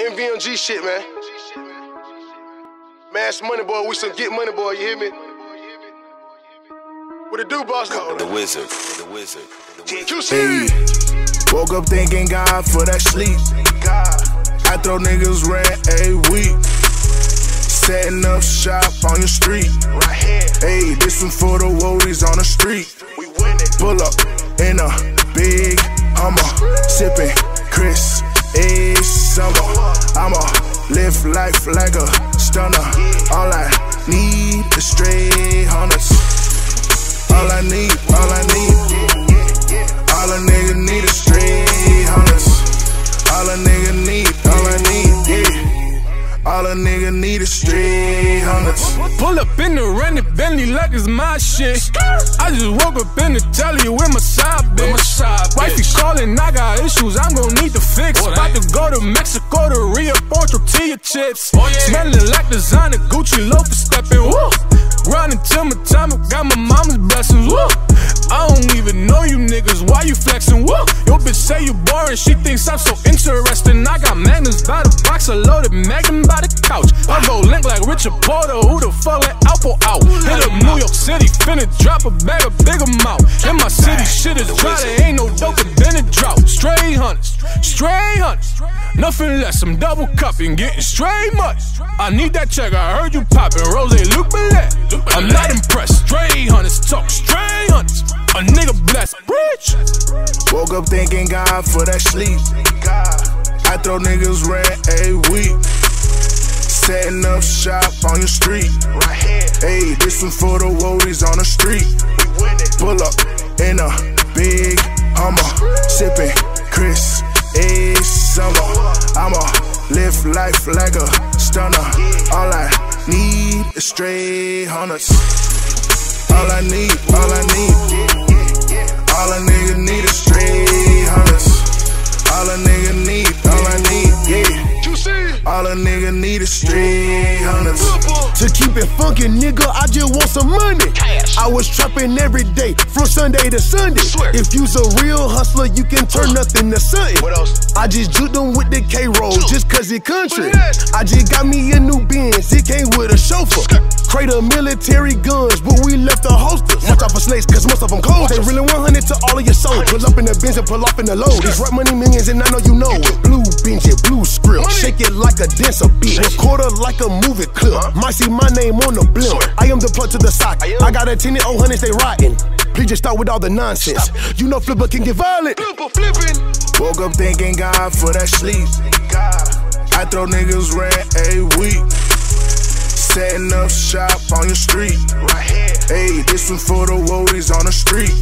Spin VMG shit, man. Mash money, boy. We some get money, boy. You hear me? What it do, boss? The wizard. The wizard. QC. Woke up thanking God for that sleep. I throw niggas rent a week. Setting up shop on your street. Right here. Hey, this one for the woadies on the street. We winning. Pull up in a big Hummer, sipping Chris a summer. I'ma live life like a stunner. All I need is straight hunters. All I need, all a nigga need is straight hunters. All a nigga need, all a nigga need is straight hunters. Pull up in the rented Bentley like it's my shit. I just woke up in the telly with my side bitch. Wifey calling, I got issues I'm gon' need to fix. About to go to Mexico to re-up tortilla chips. Smelling like designer Gucci loafers stepping. Woo! Grinding till my time, got my mama's blessings. Woo! I don't even know you niggas, why you flexing? Woo! Your bitch say you boring, she thinks I'm so interesting. I got magnums by the box, a loaded magnum by the couch. I go link like Richard Porter, who the fuck let Alpo out? Hit up New York City, finna drop a bag of big amount. In my city, shit is dry, there ain't no dope and then it drought. Straight hunters, nothing less, I'm double cupping, getting straight money. I need that check, I heard you poppin', Rose, Luke Bellet. I'm not impressed, straight hunters, talk straight hunters. A nigga blessed, rich. Woke up thanking God for that sleep. I throw niggas rent a week. Setting up shop on your street. Hey, this one for the woadies on the street. Pull up in a big Hummer, sipping Chris a summer. I'ma live life like a stunner. All I need is straight hunters. All a nigga need is straight hunters. All a nigga need, yeah. All a nigga need is straight hunters. To keep it funky, nigga, I just want some money. Cash. I was trapping every day, from Sunday to Sunday. Swear. If you's a real hustler, you can turn nothing to something. What else? I just juked them with the K-roll, just cause it country. Yes. I just got me a new Benz, it came with a chauffeur. Crate of military guns, but we left the holsters. Watch out for snakes, cause most of them cold. They really 100 to all of your souls. Pull up in the Benz and pull off in the load. These rap money millions and I know you know it. Blue Benji, blue script, shake it like a dancer beat. Recorder like a movie clip. Might see my name on the blimp. I am the plug to the socket. I got a 10 and 000s, they rotten. Please just start with all the nonsense. You know Flipper can get violent. Woke up thanking God for that sleep. I throw niggas rent a week. Setting up shop on your street. Hey, this one for the woadies on the street.